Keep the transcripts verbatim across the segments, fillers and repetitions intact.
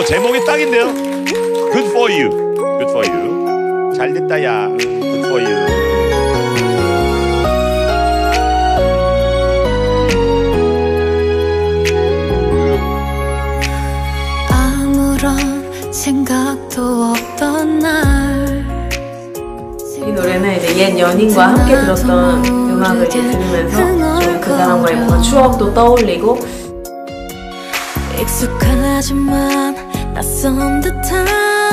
어, 제목이 딱인데요. Good for you. Good for you. 잘 됐다 야. Good for you. 아무런 생각도 없던 날. 이 노래는 이제 옛 연인과 함께 들었던 음악을 이제 들으면서 좀 그 사람과의 뭔가 추억도 떠올리고 익숙하지만 낯선 듯한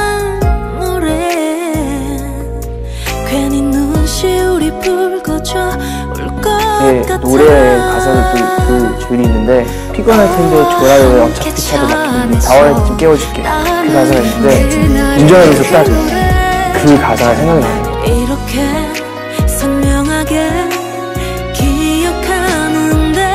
노래 괜히 눈시울이 붉어져 울 것 네, 같아. 노래 가사도 그 줄이 있는데 피곤할 텐데 좋아요 어차피 차도 막히는데 다와야 좀 깨워줄게 그 가사가 있는데 운전하면서 딱 그 가사가 생각이 나요. 이렇게 선명하게 기억하는데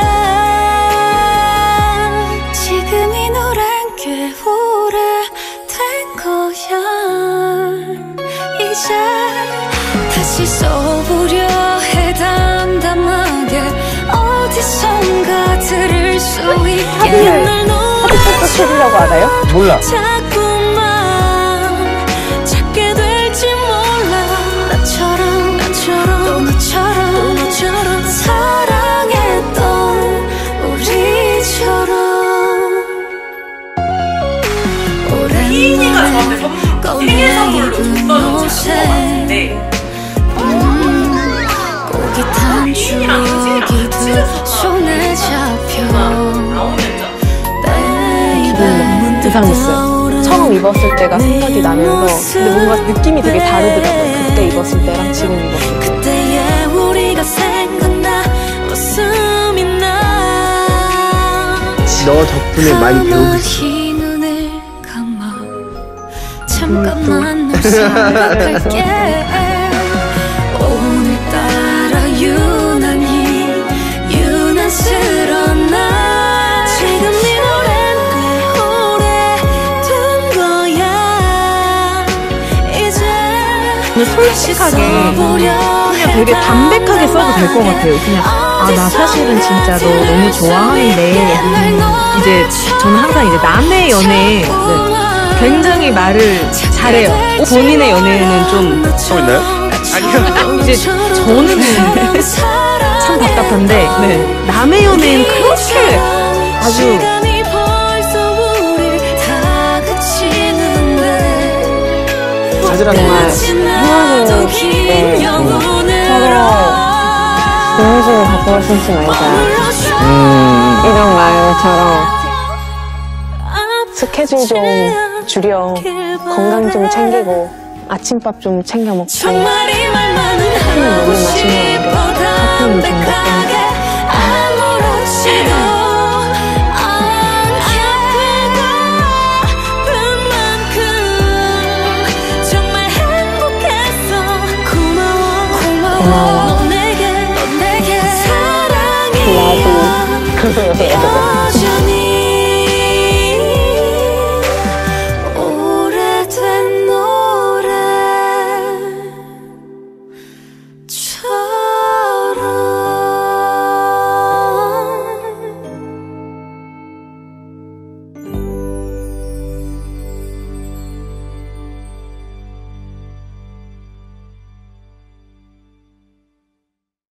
지금 이 노래는 꽤 오래된 거야. 이제 다시 써보려 해 담담하게 어디선가 들을 수 있게 날 사진이라고 알아요? 몰라. 희인이가 저한테 선물, 생일 선물로 줬던 옷인 것 같은데 희인이랑 희진이랑 손에 잡혀 나오면 기분 이상했어요. 처음 입었을 때가 생각이 나면서 근데 뭔가 느낌이 되게 다르더라고요. 그때 입었을 때랑 지금 입었을 때. 그때의 우리가 생각나 웃음이 나. 너 덕분에 많이 배우겠어. 잠깐만 널 생각할게. 오늘따라 유난히 유난스러운 나. 지금 네 노래는 꽤 오래된 거야. 이제 솔직하게 그냥 되게 담백하게 써도 될 것 같아요. 그냥 아, 나 사실은 진짜 너 너무 좋아하는데 이제 저는 항상 이제 남의 연애에 네. 굉장히 말을 잘해요. 본인의 연애는 좀 또 있나요? 아니요. 이제 저는 참 답답한데 네. 남의 연애는 그렇게 아주 사실은 정말 헤어질 때 서로 공식을 갖고 싶지 말자 음. 이런 말처럼 스케줄 좀 줄여 건강 좀 챙기고 아침밥 좀 챙겨 먹고 커피는 너무 마시면 안 돼. 카페인 중독되니까 고마워 나도